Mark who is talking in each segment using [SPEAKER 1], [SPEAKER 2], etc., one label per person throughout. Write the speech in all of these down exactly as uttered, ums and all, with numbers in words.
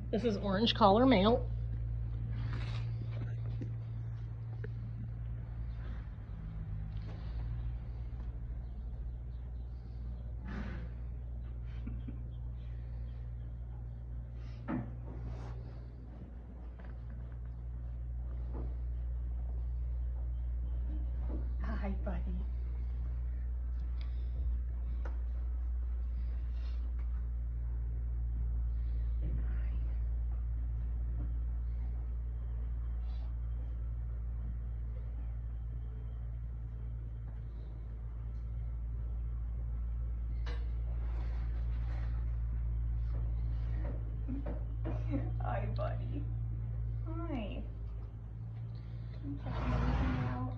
[SPEAKER 1] This is orange collar male.
[SPEAKER 2] Hi, buddy. Hi, buddy. Hi. I'm checking everything out.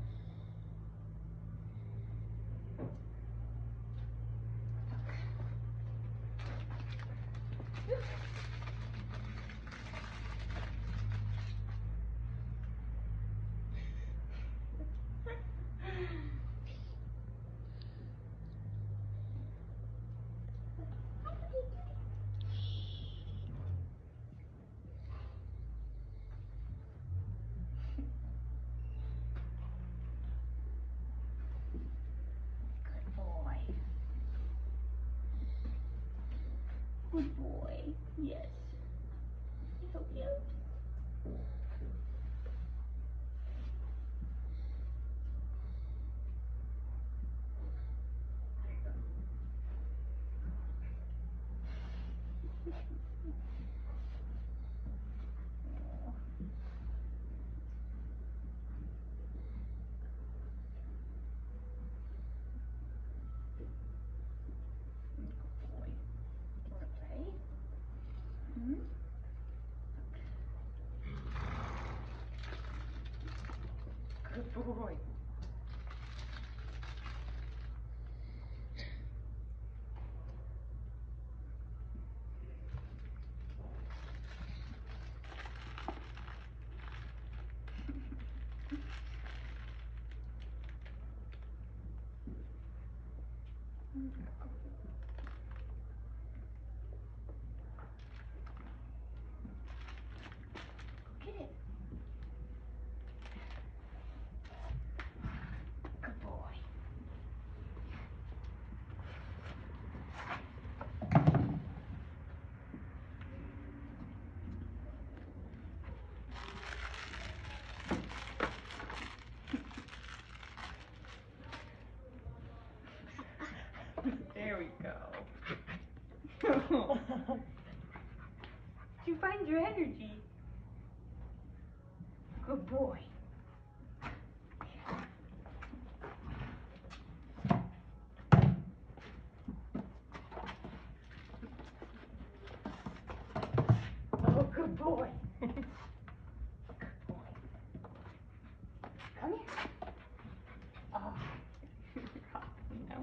[SPEAKER 2] Good boy. Good boy. Yes. You're so cute. Good boy. Get it. Good boy. There we go. Did you find your energy? Good boy. Oh, good boy. Good boy. Come here. Oh. No.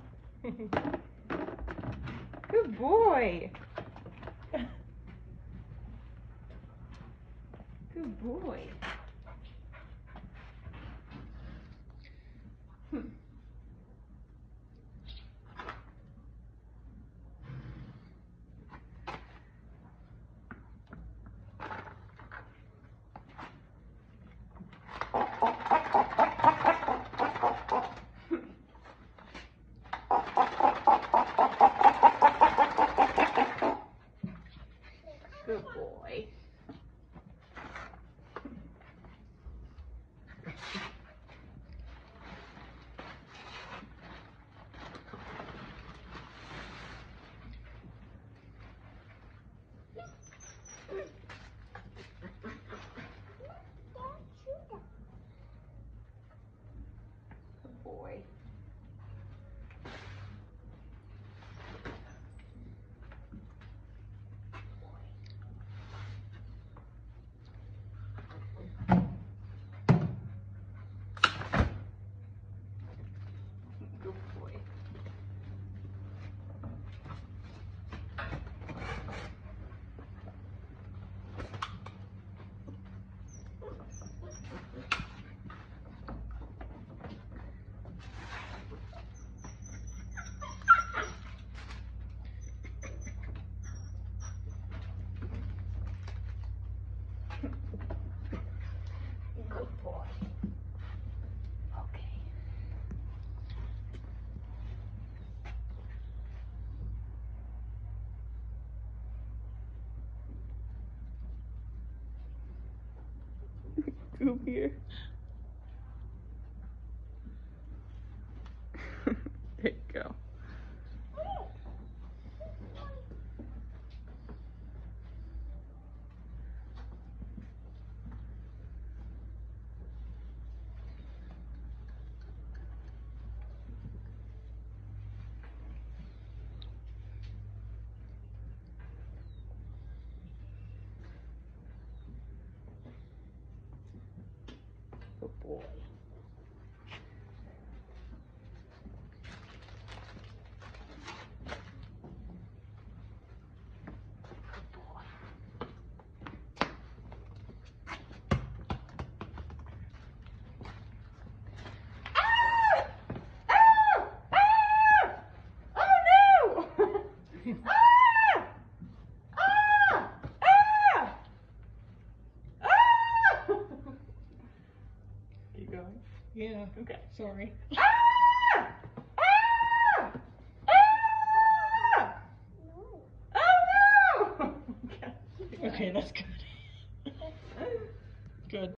[SPEAKER 2] Good boy. Good boy. Good boy. Good boy. scoop here. There you go. Good boy. Keep going.
[SPEAKER 1] Yeah.
[SPEAKER 2] Okay.
[SPEAKER 1] Sorry.
[SPEAKER 2] Ah! Ah! Ah! Oh no!
[SPEAKER 1] Okay, that's good. Good.